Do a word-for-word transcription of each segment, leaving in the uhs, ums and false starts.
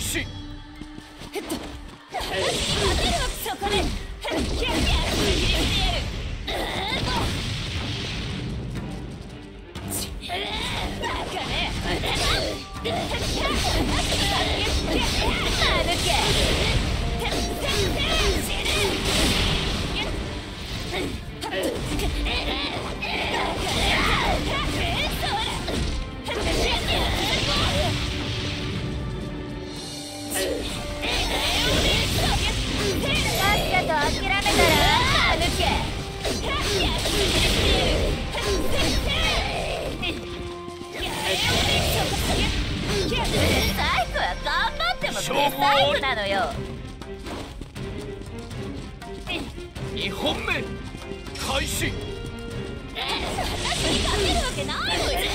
始。 そこでなのよ。 にほんめ開始。 私に勝てるわけないのよ。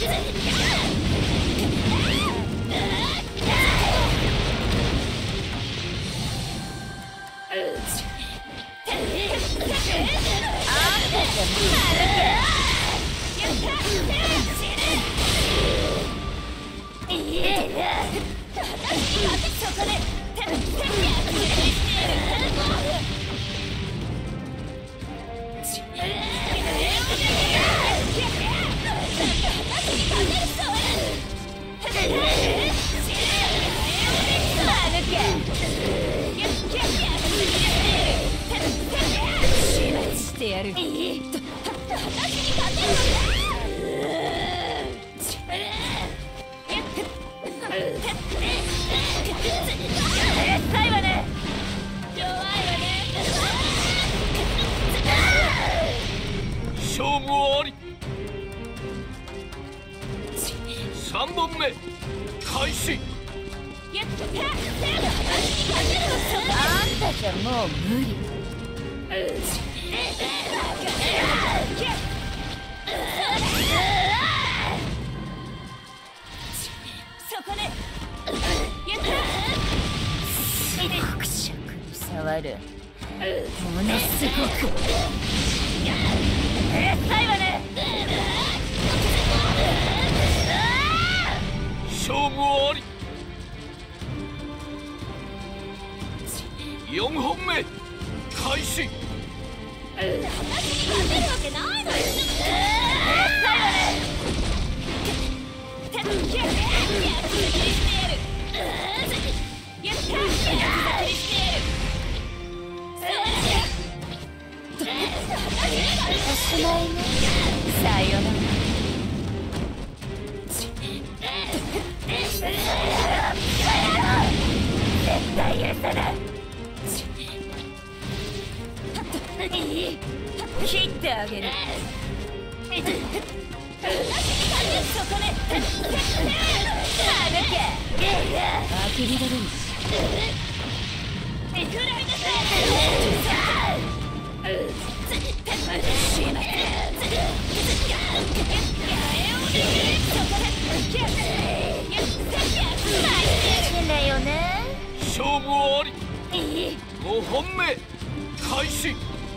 そこでしてやる。最後ね。弱いわね。 勝負あり。さんぼんめ開始。 あんたじゃもう無理。そこでくしゃくに触る。ものすごく最後ね。 勝負あり。よんほんめ開始。 私に勝てるわけないのよ。最後ね。おしまいね。さよなら。絶対許さない。切ってあげる。そこであきびだれる。 勝負あり。ごほんめ開始。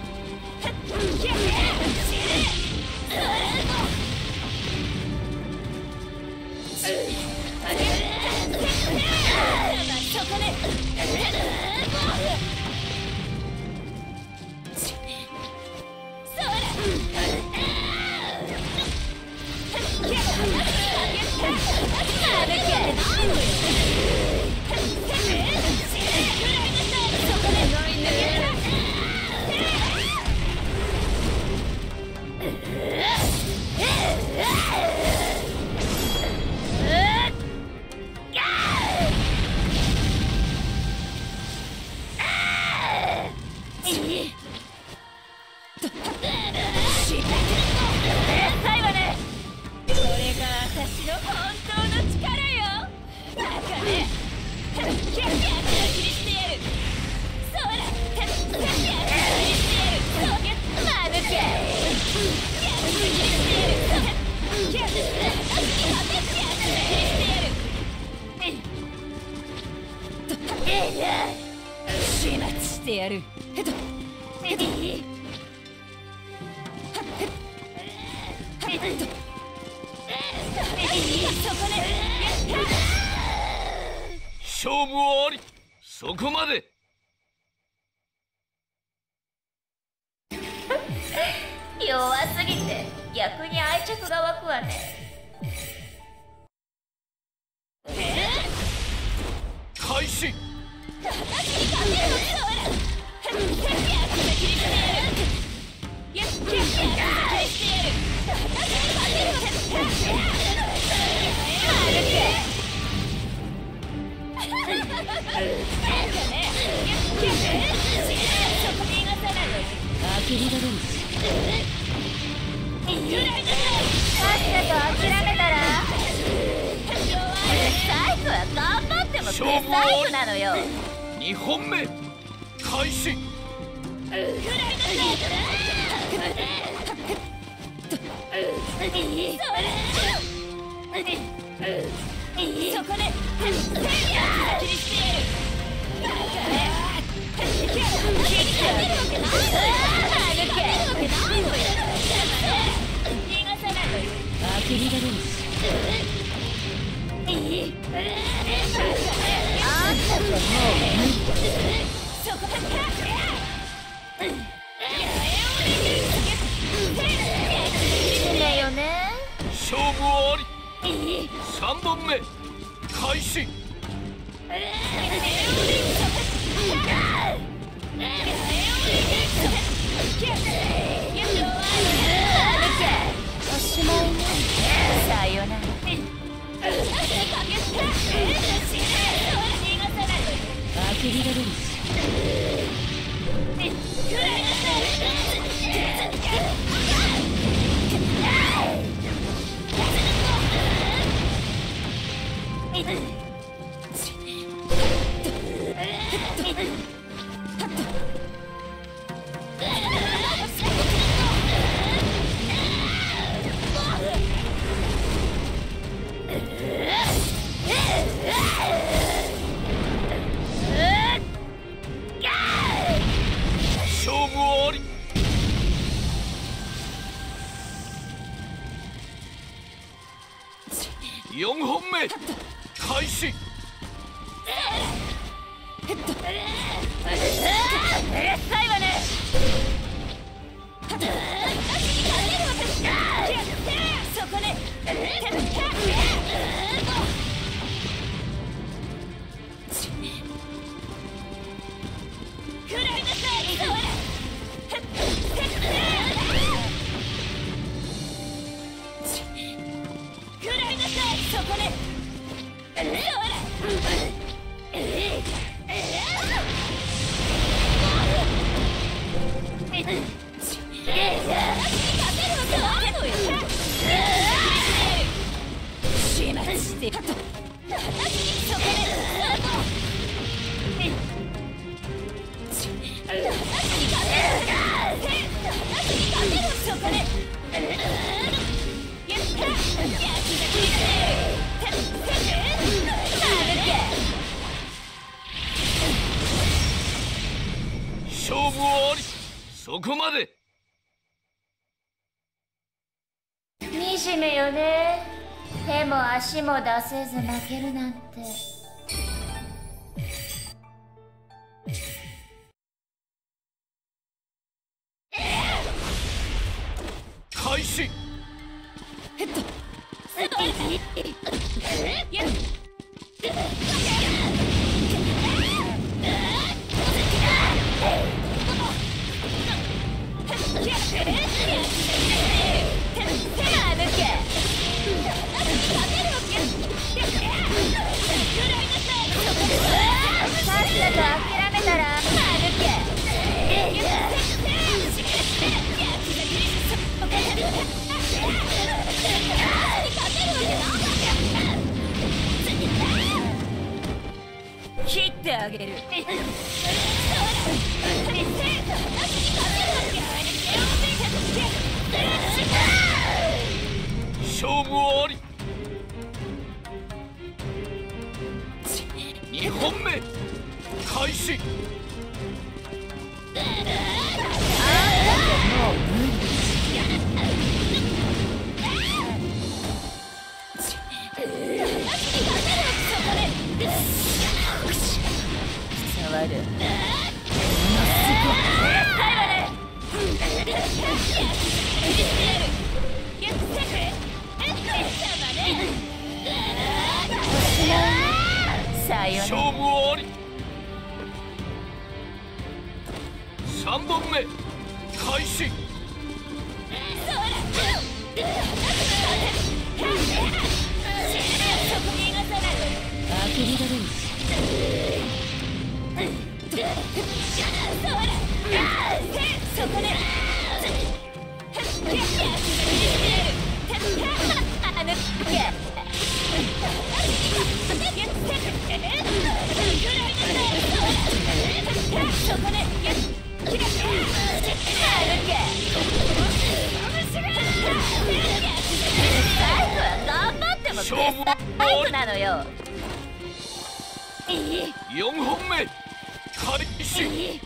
始末してやる。 勝負はあり。そこまで。 弱すぎて逆に愛着が湧くわね。 開始。 諦めたら最後は頑張っても不細工なのよ。 にほんめ開始。 そこで勝負はあり。さんぼんめ開始。 おしまいね。さよなら。 勝負はあり。よんほんめ開始。 最後ね。そこね。そこね。 勝負はあり。そこまで。 惨めよね。手も足も出せず負けるなんて。 開始。 諦めたら切ってあげる。 勝負はあり。にほんめ開始。 まる。 勝負あり。さんぼんめ開始。 アキリドルンそこで頑張っても決済タイプなのよ。 よんほんめ開始。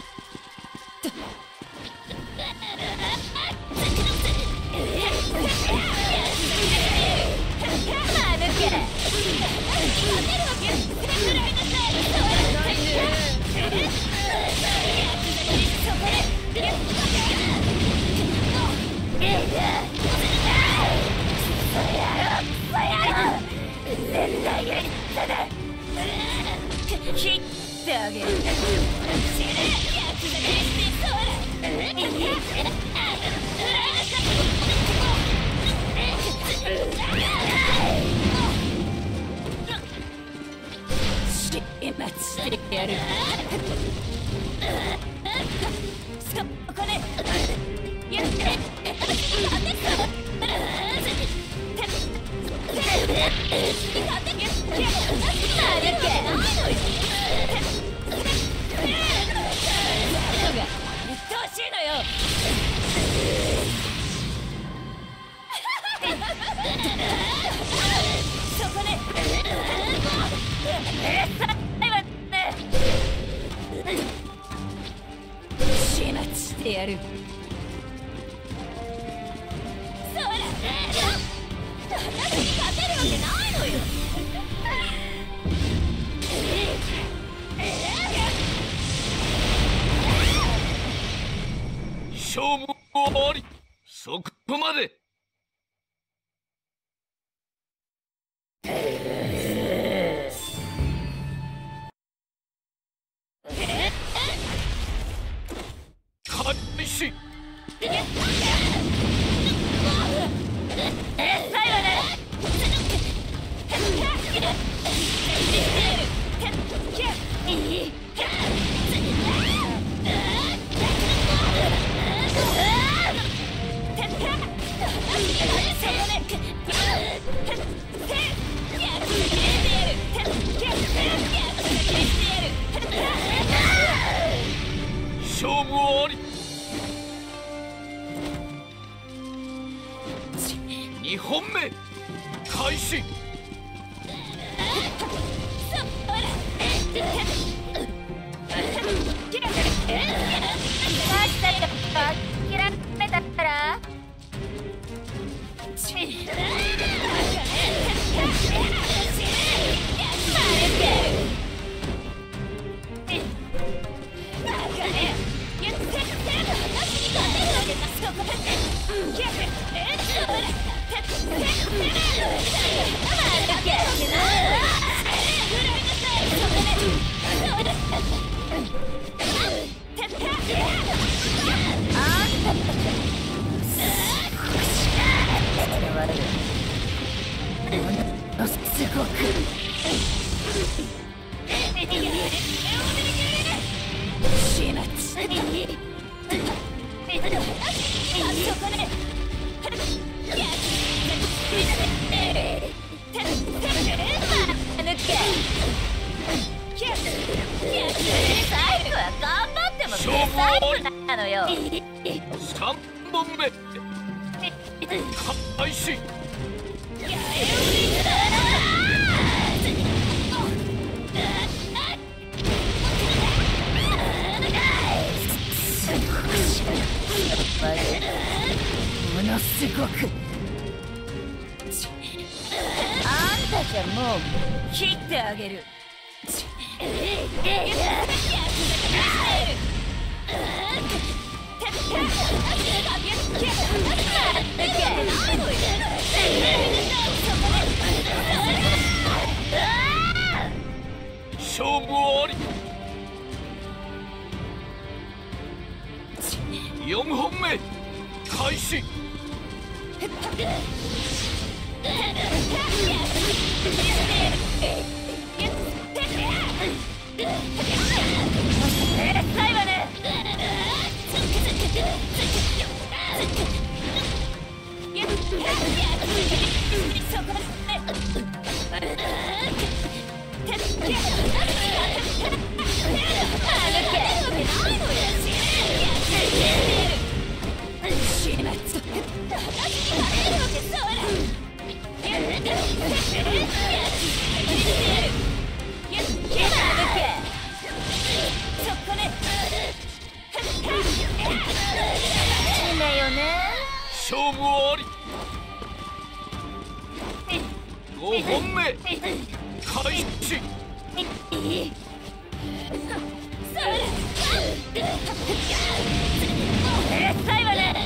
切ってあげる。始末してやる。そこでやって始末してやる。そら、私に勝てるわけないのよ。 勝負終わり。そこまで。開始。勝負終わり。にほんめ開始。 諦めたからすごく始末最後は頑張っても最後なのよ。 さんぼんめ開始。 ものすごくあんたじゃもう切ってあげる。 勝負あり。よんほんめ開始。 最後ね。 勝負あり。ごほんめ開始。 最後ね。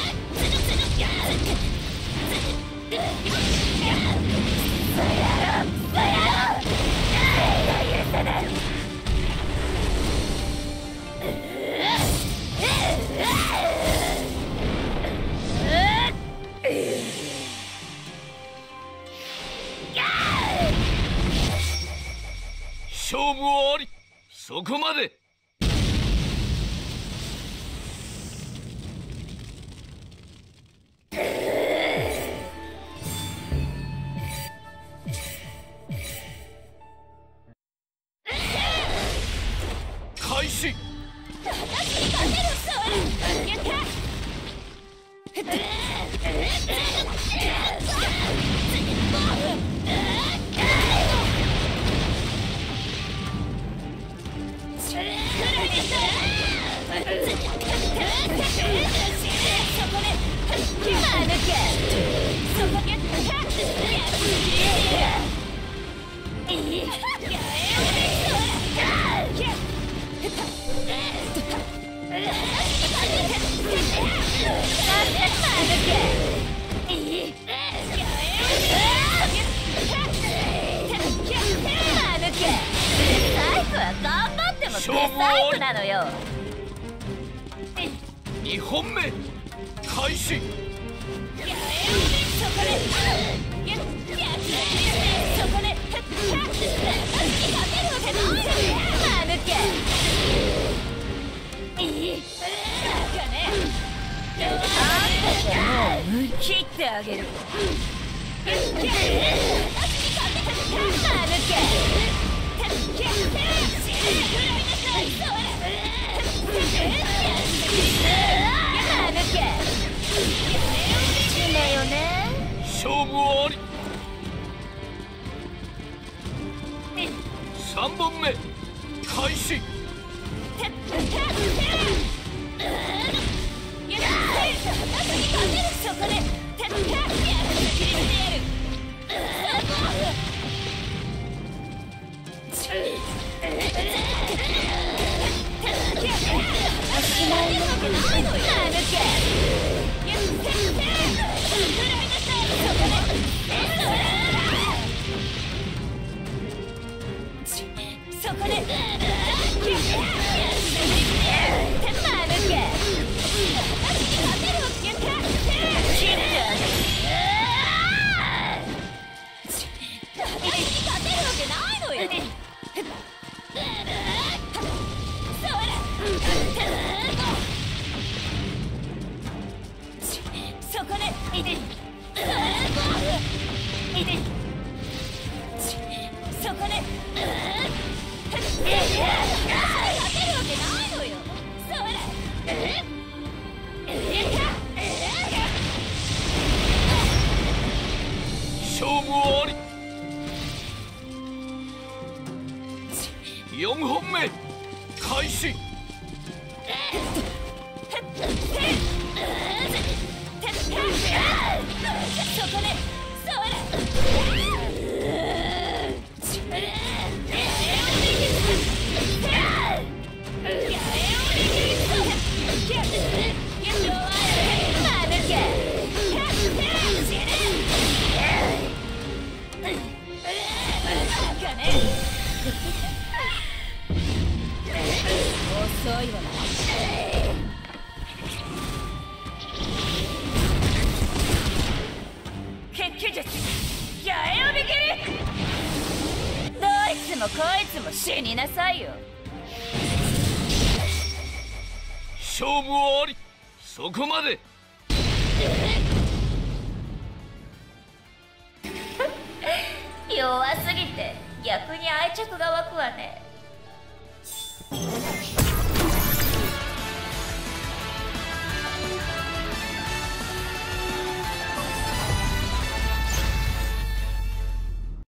勝負あり。そこまで。開始。 頑張ってもデサイクなのよ。 にほんめ開始。 切ってあげる。 勝負あり。さんぼんめ開始。勝負あり。よんほんめ開始。 遅いわね。血気術八重帯切り。どいつもこいつも死になさいよ。 勝負はあり、そこまで。 弱すぎて逆に愛着が湧くわね。